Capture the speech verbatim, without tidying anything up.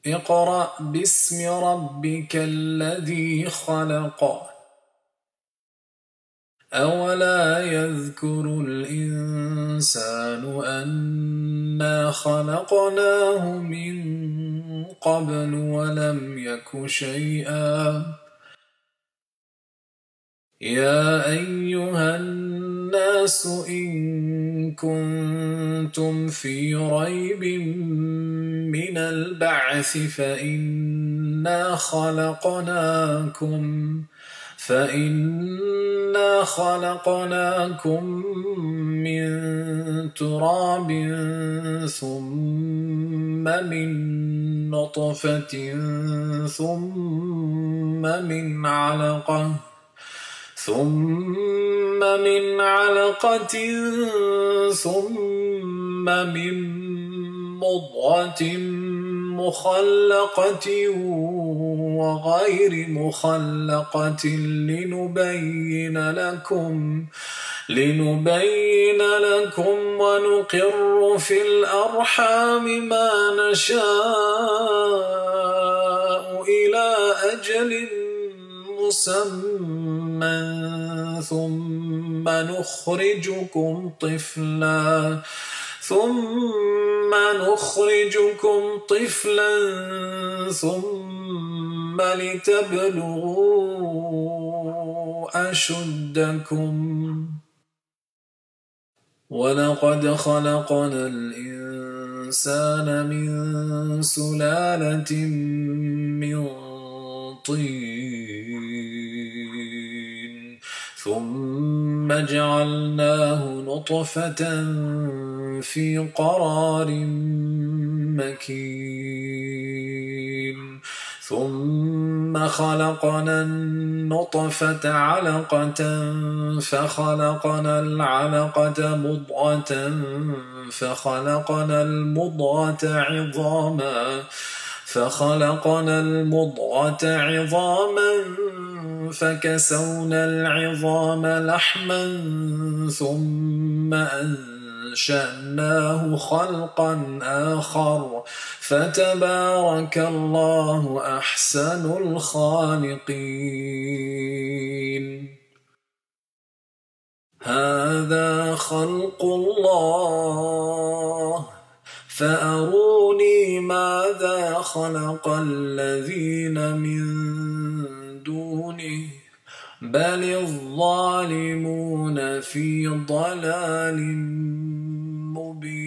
اقرأ باسم ربك الذي خلق أولا يذكر الإنسان أنا خلقناه من قبل ولم يك شيئا يا أيها الناس إن كنتم في ريب من البعث فإنا خلقناكم فإنا خلقناكم من تراب ثم من نطفة ثم من علقة ثم من علقة ثم من مضغة مخلقة وغير مخلقة لنبين لكم لنبين لكم ونقر في الأرحام ما نشاء إلى أجل مسمى ثم نخرجكم طفلا ثم نخرجكم طفلا ثم لتبلغوا أشدكم ولقد خلقنا الإنسان من سلالة من طين ثم جعلناه نطفة في قرار مكين ثم خلقنا النطفة علقة فخلقنا العلقة مضغة فخلقنا المضغة عظاما فخلقنا المضغة عظاما فكسونا العظام لحما ثم أنشأناه خلقا آخر فتبارك الله أحسن الخالقين هذا خلق الله فأروني ماذا خلق الذين من دونه بل الظالمون في ضلال مبين